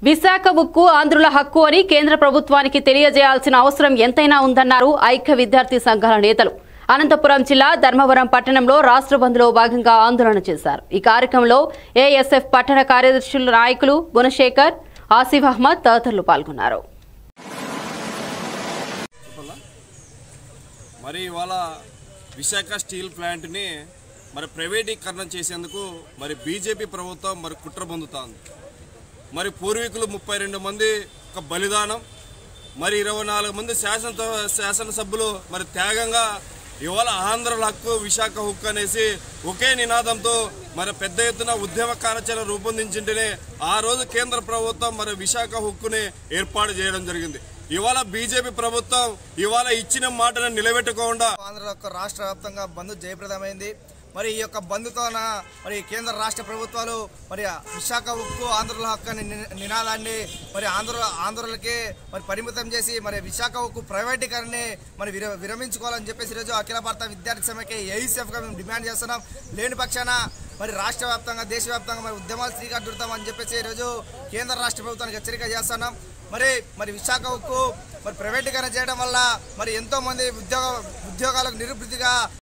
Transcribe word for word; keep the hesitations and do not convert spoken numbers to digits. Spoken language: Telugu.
విశాఖ ఉక్కు ఆంధ్రుల హక్కు అని కేంద్ర ప్రభుత్వానికి తెలియజేయాల్సిన అవసరం ఎంతైనా ఉందన్నారు ఐక్య విద్యార్థి సంఘాల నేతలు. అనంతపురం జిల్లా ధర్మవరం పట్టణంలో రాష్ట్ర బంద్లో భాగంగా ఆందోళన చేశారు. ఈ కార్యక్రమంలో ఏఎస్ఎఫ్ పట్టణ కార్యదర్శుల నాయకులు గుణశేఖర్, ఆసిఫ్ అహ్మద్ తదితరులు పాల్గొన్నారు. మరి ఇవాళ విశాఖ స్టీల్ ప్లాంట్ని మరి ప్రైవేటీకరణ చేసేందుకు మరి బీజేపీ ప్రభుత్వం మరి కుట్ర పొందుతోంది. మరి పూర్వీకులు ముప్పై రెండు మంది ఒక బలిదానం, మరి ఇరవై నాలుగు మంది శాసన శాసనసభ్యులు మరి త్యాగంగా ఇవాళ ఆంధ్రుల హక్కు విశాఖ హక్కు అనేసి ఒకే నినాదంతో మరి పెద్ద ఎత్తున ఉద్యమ కార్యాచరణ రూపొందించింటేనే ఆ రోజు కేంద్ర ప్రభుత్వం మరి విశాఖ హక్కుని ఏర్పాటు చేయడం జరిగింది. ఇవాళ బీజేపీ ప్రభుత్వం ఇవాళ ఇచ్చిన మాటను నిలబెట్టుకోకుండా ఆంధ్ర రాష్ట్ర వ్యాప్తంగా బంద్ జయప్రదమైంది. మరి ఈ యొక్క బంద్తోన మరి కేంద్ర రాష్ట్ర ప్రభుత్వాలు మరి విశాఖ ఉక్కు ఆంధ్రుల హక్కు అనే నినాదాన్ని మరి ఆంధ్ర ఆంధ్రులకే మరి పరిమితం చేసి మరి విశాఖ ఉక్కు ప్రైవేటీకరణని మరి విర విరమించుకోవాలని చెప్పేసి ఈరోజు అఖిల భారత విద్యార్థి సమైక్య ఏఐసీఎఫ్గా మేము డిమాండ్ చేస్తున్నాం. లేని పక్షాన మరి రాష్ట్ర వ్యాప్తంగా దేశవ్యాప్తంగా మరి ఉద్యమాలు శ్రీకారం చుడతామని చెప్పేసి ఈరోజు కేంద్ర రాష్ట్ర ప్రభుత్వానికి హెచ్చరిక చేస్తున్నాం. మరి మరి విశాఖ ఉక్కు మరి ప్రైవేటీకరణ చేయడం వల్ల మరి ఎంతోమంది ఉద్యోగ ఉద్యోగాలకు నిరుపృతిగా